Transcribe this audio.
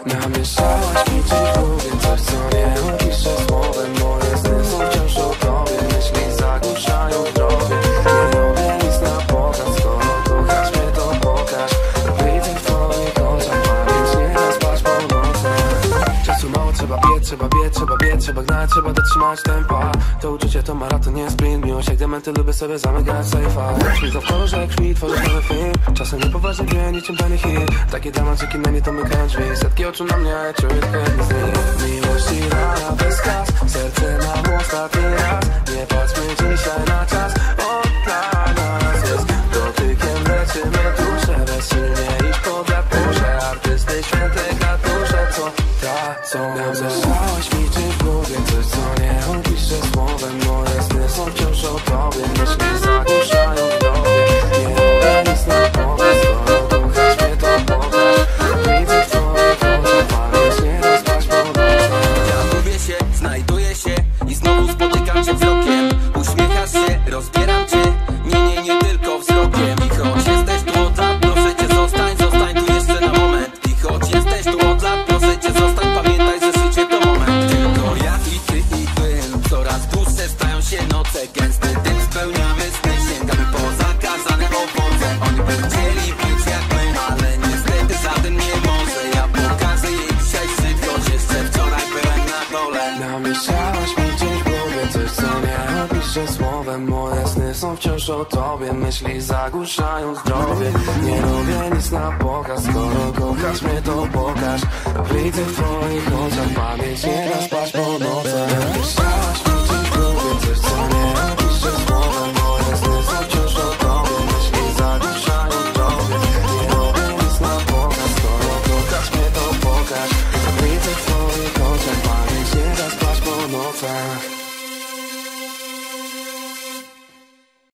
Namieszałaś mi dziś w głowie coś, co nie opiszę słowem. Moje sny są wciąż o tobie, myśli zagłuszają zdrowie. Nie robię nic na pokaz, skoro kochasz mnie to pokaż. Widzę w twoich oczach pamięć, nie da spać po nocach. Czasu mało, trzeba biec, trzeba gnać, trzeba dotrzymać tempa. To uczucie to maraton, nie sprint. Miłość jak diamenty, lubię sobie zamykać sejfa. Ślizą w kolorze krwi, tworzysz nowy film. Czasem niepoważnie wie, niczym Benny Hill. Takie dramatyki na nie to mykają drzwi. Setki oczu na mnie, czuję chętny z nich. Miłości rana bez kas, serce nam ostatni raz. Nie patrzmy dzisiaj na czas, on dla nas jest dotykiem leczymy duszę. Bezsilnie iść pod ratusza, artysty świętej katusze, co tracą. Namieszałaś mi dziś w głowie coś, co nie opiszę słowem. Moje sny są wciąż o tobie, myśli zagłuszają zdrowie. Nie robię nic na pokaz, skoro kochasz mnie to pokaż. Widzę w twoich oczach pamięć, nie da spać po nocach. Ja lubię się, znajduję się i znowu spotykam cię wzrokiem. Uśmiechasz się, rozbieram cię, nie tylko wzrokiem. I choć jesteś tu od lat, proszę cię zostań tu jeszcze na moment. I choć jesteś tu od lat, proszę cię zostań, pamiętaj, że życie to moment. Tylko ja i ty i wy, coraz dłuższe stają się noce. Gęsty dym, spełniamy sny, sięgamy po zakazane owoce. Oni by chcieli być jak my, ale niestety żaden nie może. Ja pokażę jej dzisiaj szczyt, choć jeszcze wczoraj byłem na dole. Namieszałaś mi dziś w głowie coś, co nie opiszę słowem. Moje sny są wciąż o tobie, myśli zagłuszają zdrowie. Nie robię nic na pokaz, skoro kochasz mnie to pokaż. Widzę w twoich oczach pamięć, nie da spać po nocach. Namieszałaś mi dziś w głowie coś, co nie opiszę słowem. Moje sny są wciąż o tobie, myśli zagłuszają zdrowie. Nie robię nic na pokaz, skoro kochasz mnie to pokaż. Widzę w twoich oczach pamięć, nie da spać po nocach.